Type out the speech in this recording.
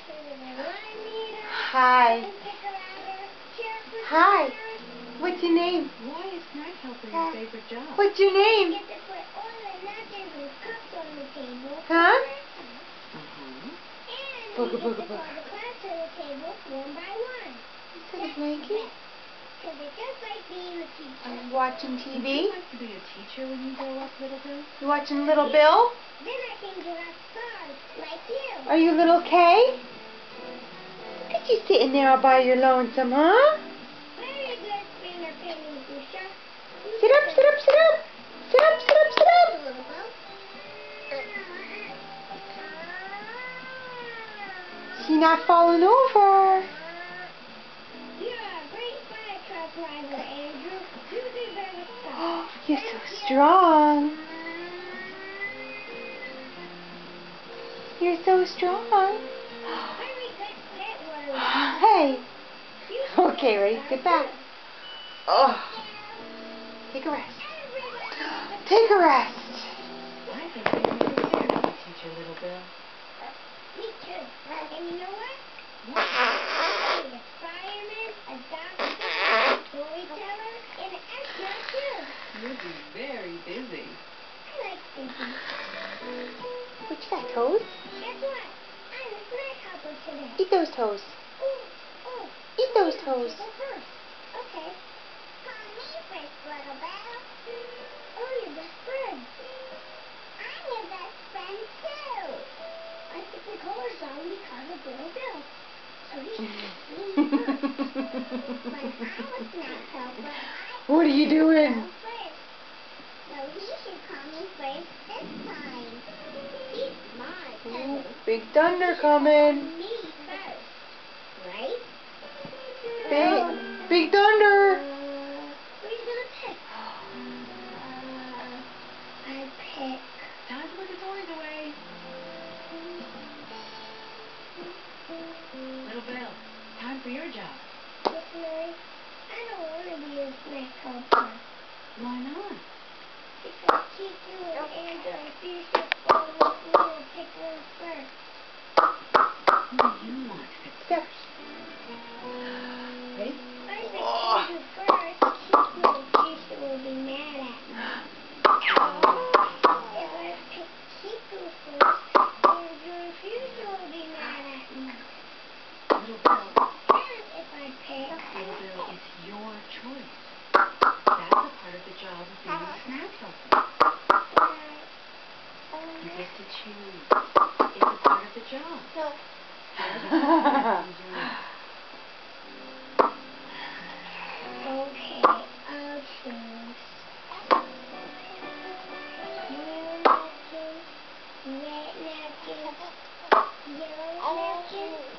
Hi. Hi. What's your name? Why is snack helper your favorite job? What's your name? Huh? Booga booga booga. Is that a blanket? Are you watching TV? Would you like to be a teacher when you grow up, Little Bill? You watching Little Bill? Then I can direct cars like you. Are you Little Kay? Look at you sitting there all by your lonesome, huh? Very good finger painting, Pusha. Sit up, sit up, sit up. Sit up, sit up, sit up. She's not falling over. You're a great fire truck driver, Andrew. You deserve a star. You're so strong. You're so strong. Very good pet word. Hey. Okay, ready? Get back. Oh. Take a rest. Take a rest. I think you're really fair to be a teacher, Little Bill. Me too. And you know what? I'll be a fireman, a doctor, a storyteller, and an astronaut too. You'll be very busy. I like thinking. What you got, toes? Guess what? I'm a snack helper today. Eat those toes. Oh. Eat those toes. Go first. Okay. Call me first, Little Belle. Oh, your best friend. I'm your best friend too. I think we call her Song because of Little Bill. So he should me first. But I'm a snack helper. What are you doing? So he should call me first this time. He's my cousin. Big thunder coming. Me first, right? Big thunder. What are you gonna pick? I pick. Time to put the toys away. Little Bill, time for your job. Miss Mary, I don't want to be a snack helper. Why not? Because Chiku and Andrew and Fuchsia all want me to pick them first. Who do you want to pick Step. first? Ready? If I pick Andrew first, Chiku and Fuchsia will be mad at me. If I pick Chiku first, Andrew and Fuchsia will be mad at me. Little Bill, And if I pick... Little Bill, it's your choice. That's a part of the job of being a snack helper. You get to choose. It's a part of the job. No. Okay, I'll choose. Blue napkins, red napkins, yellow napkins,